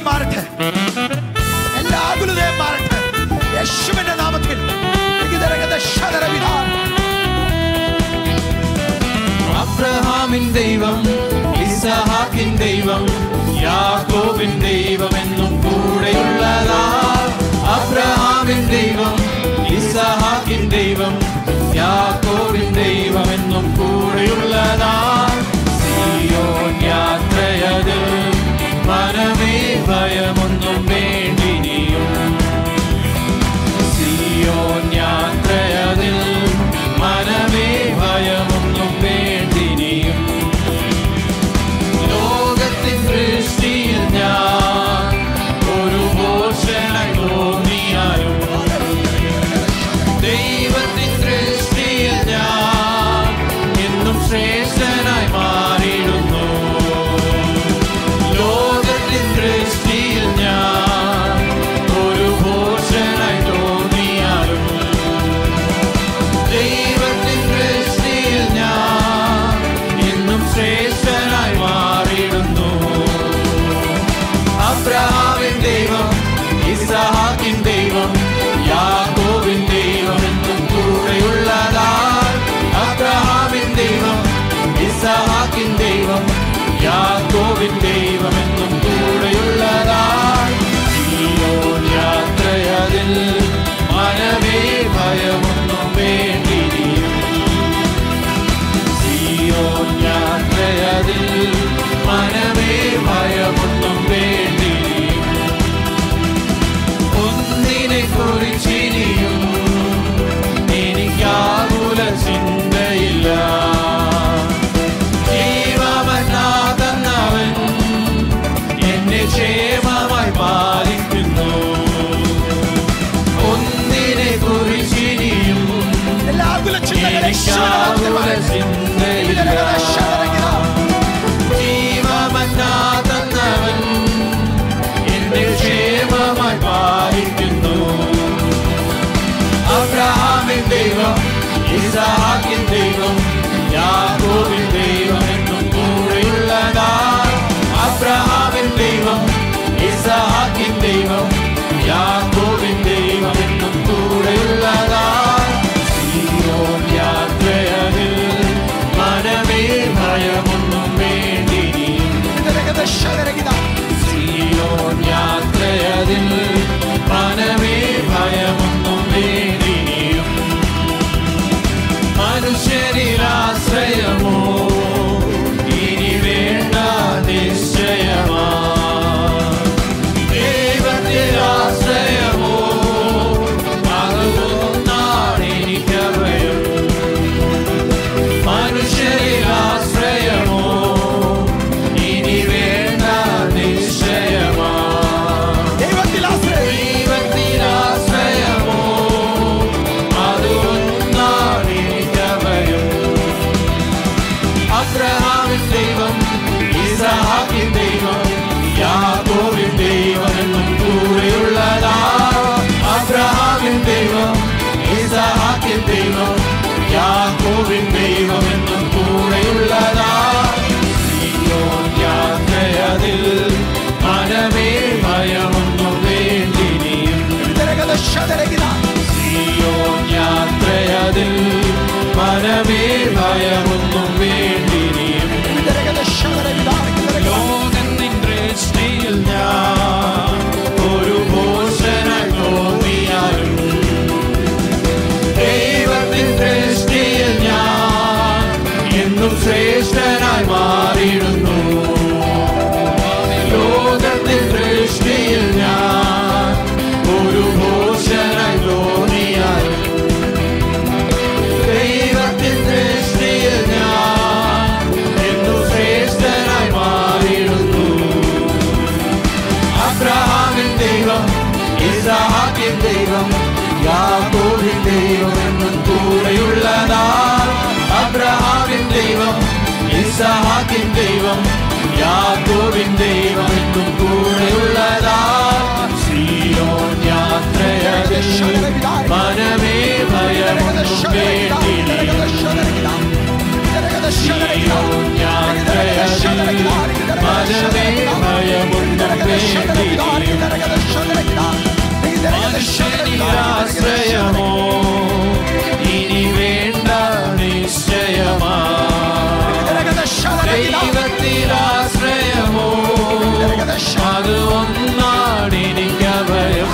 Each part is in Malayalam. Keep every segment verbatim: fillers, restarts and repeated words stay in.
ആകുലതയും മാറട്ടെ, എല്ലാ ആകുലതയും മാറട്ടെ യേശുവിന്റെ നാമത്തിൽ. അബ്രഹാമിൻ ദൈവം, ഇസഹാക്കിൻ ദൈവം, യാക്കോബിൻ ദൈവം എന്നും കൂടെയുള്ളതാ. അബ്രഹാമിൻ ദൈവം, ഇസഹാക്കിൻ ദൈവം, യാക്കോബിൻ ദൈവം എന്നും കൂടെയുള്ളതാ. സിയോൻ യാത്രയതിൽ മനമേ ഭയമൊന്നും വേണ്ടിനിയും. സിയോൻ യാത്രയതിൽ മനമേ ഭയമൊന്നും വേണ്ടിനിയും. ലോകത്തിൻ ദൃഷ്ടിയിൽ ഞാൻ ഒരു ഭോഷനായി തോന്നിയാലും ദൈവത്തിൻ ദൃഷ്ടിയിൽ ഞാൻ എന്നും ശ്രേഷ്ഠനായി മാറിയിടുന്നു. ലോകത്തിൻ ദൃഷ്ടിയിൽ ഞാൻ ഒരു ഭോഷനായി തോന്നിയാലും ദൈവത്തിൻ ദൃഷ്ടിയിൽ ഞാൻ എന്നും ശ്രേഷ്ഠനായി മാറിയിടുന്നു. അബ്രഹാമിൻ ദൈവം, ഇസഹാക്കിൻ ദൈവം, യാക്കോബിൻ ദൈവം എന്നും കൂടെയുള്ളതാ. അബ്രഹാമിൻ ദൈവം, ഇസഹാക്കിൻ ദൈവം, യാക്കോബിൻ ദൈവം എന്നും കൂടെയുള്ളതാ. സിയോൻ യാത്രയതിൽ മനമേ ഭയമൊന്നും വേണ്ടിനിയും. സിയോൻ യാത്രയതിൽ മനമേ ഭയമൊന്നും വേണ്ടിനിയും. ഒന്നിനെ കുറിച്ചിനിയും എനിക്കാകുല ചിന്തയില്ല. ജീവമന്നാകുന്നവൻ എന്നെ ക്ഷേമമായി പാലിക്കുന്നു. ഒന്നിനെ കുറിച്ചിനിയും എനിക്കാകുല ചിന്തയില്ല. ജീവമന്നാകുന്നവൻ എന്നെ ക്ഷേമമായി പാലിക്കുന്നു. അബ്രഹാമിൻ ദൈവം, ഇസഹാക്കിൻ ദൈവം, യാക്കോബിൻ ദൈവം എന്നും കൂടെയുള്ളതാ. അബ്രഹാമിൻ ദൈവം, ഇസഹാക്കിൻ ദൈവം, യാക്കോബിൻ ദൈവം എന്നും കൂടെയുള്ളതാ. സിയോൻ യാത്രയതിൽ മനമേ ഭയമൊന്നും വേണ്ടിനിയും. സിയോൻ യാത്രയതിൽ മനമേ ഭയമൊന്നും വേണ്ടിനിയും. മനുഷ്യരിലാശ്രയമോ ഇനി വേണ്ട നിശ്ചയമാ. ദൈവത്തിലാശ്രയമോ അതുകൊണ്ടാണ് എനിക്കഭയം. മനുഷ്യരിലാശ്രയമോ ഇനി വേണ്ട നിശ്ചയമാ. ദൈവത്തിലാശ്രയമോ അതുകൊണ്ടാണ് എനിക്കഭയം. അബ്രഹാമിൻ ദൈവം, ഇസഹാക്കിൻ ദൈവം, യാക്കോബിൻ ദൈവം എന്നും കൂടെയുള്ളതാ. അബ്രഹാമിൻ ദൈവം, ഇസഹാക്കിൻ ദൈവം, യാക്കോബിൻ ദൈവം എന്നും കൂടെയുള്ളതാ. സിയോൻ യാത്രയതിൽ മനമേ ഭയമൊന്നും വേണ്ടിനിയും. സിയോൻ യാത്രയതിൽ മനമേ ഭയമൊന്നും വേണ്ടിനിയും. ലോകത്തിൻ ദൃഷ്ടിയിൽ ഞാൻ ഒരു ഭോഷനായി തോന്നിയാലും ദൈവത്തിൻ ദൃഷ്ടിയിൽ ഞാൻ എന്നും ശ്രേഷ്ഠനായി മാറിയിടുന്നു. ലോകത്തിൻ ദൃഷ്ടിയിൽ ഞാൻ ഒരു ഭോഷനായി തോന്നിയാലും ദൈവത്തിൻ ദൃഷ്ടിയിൽ ഞാൻ എന്നും ശ്രേഷ്ഠനായി മാറിയിടുന്നു. അബ്രഹാമിൻ ദൈവം, ഇസഹാക്കിൻ ദൈവം, യാക്കോബിൻ ദൈവം എന്നും കൂടെയുള്ളതാ. അബ്രഹാമിൻ ദൈവം, ഇസഹാക്കിൻ ദൈവം, യാക്കോബിൻ ദൈവം എന്നും കൂടെയുള്ളതാ. സിയോൻ യാത്രയതിൽ മനമേ ഭയമൊന്നും വേണ്ടിനിയും. സിയോൻ യാത്രയതിൽ മനമേ ഭയമൊന്നും മനുഷ്യനിലാശ്രയമോ ഇനി വേണ്ട നിശ്ചയമാ, ദൈവത്തിലാശ്രയമോ അത് ഒന്നാടിനിക്കഭയം.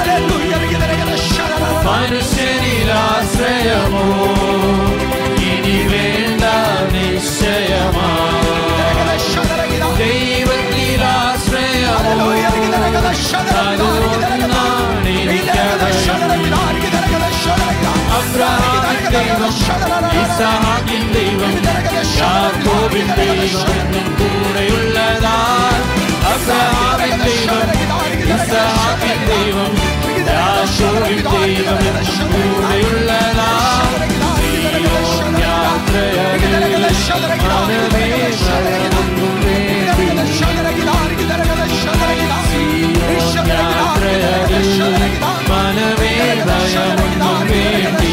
മനുഷ്യനിലാശ്രയമോ ഇനി വേണ്ട നിശ്ചയമാ, ദൈവത്തിലാശ്രയമോ അത് ഒന്നാടിനിക്കഭയം. അബ്രഹാമിൻ ദൈവം, ഇസ്ഹാക്കിൻ ദൈവം, യാക്കോബിൻ ദൈവം എന്നും കൂടെയുള്ളതാ. അബ്രഹാമിൻ ദൈവം, ഇസ്ഹാക്കിൻ ദൈവം, യാക്കോബിൻ ദൈവം എന്നും കൂടെയുള്ളതാ. സീയോൻ യാത്രയതിൽ മനമേ ഭയമൊന്നും വേണ്ടി, സീയോൻ യാത്രയതിൽ മനമേ ഭയമൊന്നും വേണ്ടി.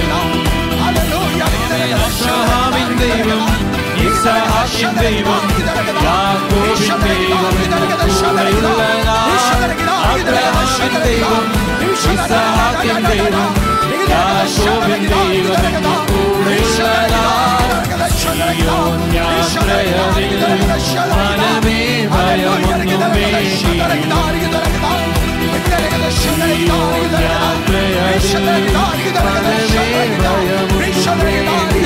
അബ്രഹാമിൻ ദൈവം, ഇസ്ഹാക്കിൻ ദൈവം, യാക്കോബിൻ ദൈവം എന്നും കൂടെയുള്ളതാ. അബ്രഹാമിൻ ദൈവം, ഇസ്ഹാക്കിൻ ദൈവം, യാക്കോബിൻ ദൈവം എന്നും കൂടെയുള്ളതാ. സീയോൻ യാത്രയതിൽ മനമേ ഭയമൊന്നും വേണ്ടി, സീയോൻ യാത്രയതിൽ മനമേ ഭയമൊന്നും വേണ്ടി,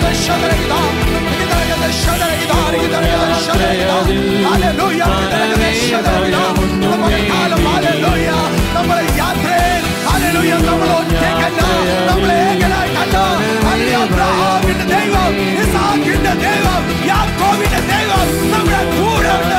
നമ്മളെ യാത്രയിൽ നമ്മൾ ഒറ്റയ്ക്കല്ല, നമ്മളെ ഏകനായിട്ടല്ല. അബ്രഹാമിന്റെ ദൈവം, ഇസ്ഹാക്കിന്റെ ദൈവം, യാക്കോബിന്റെ ദൈവം നമ്മുടെ കൂടെ ഉണ്ട്.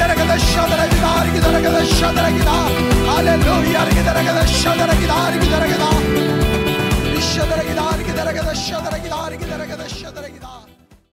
Hallelujah.